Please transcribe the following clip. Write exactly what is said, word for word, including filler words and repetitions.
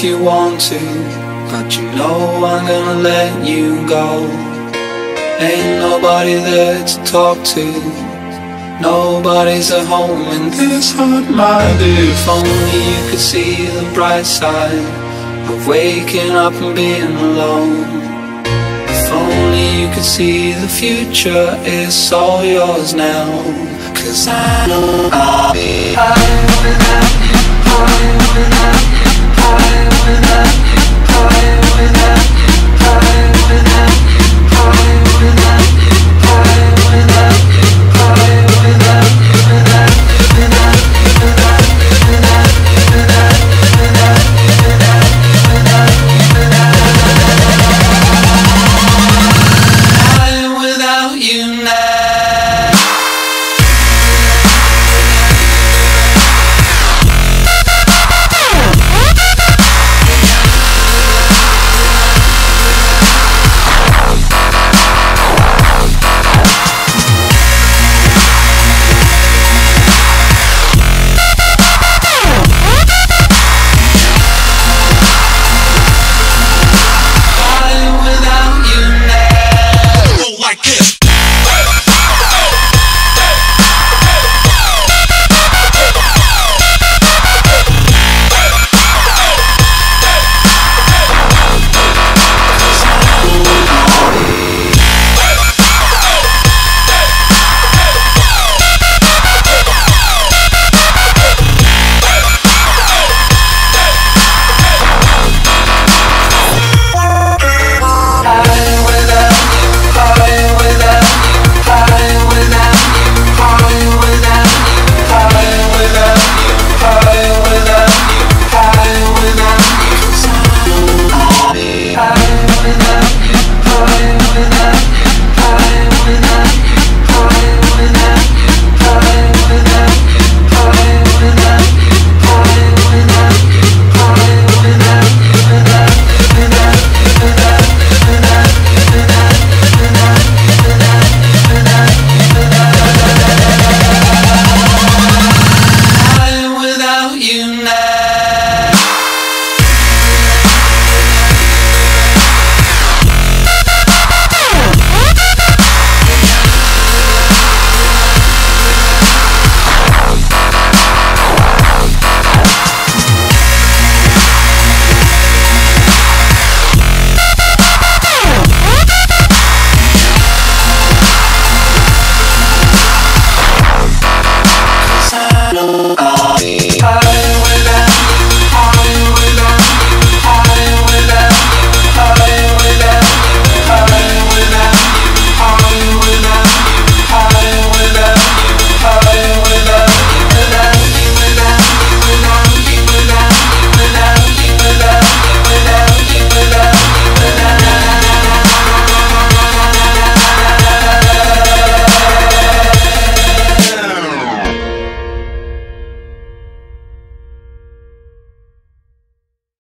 you want to, but you know I'm gonna let you go. Ain't nobody there to talk to, nobody's at home in this hot mind. If only you could see the bright side of waking up and being alone. If only you could see the future, it's all yours now. Cause I know I'll be high without you, high without you, high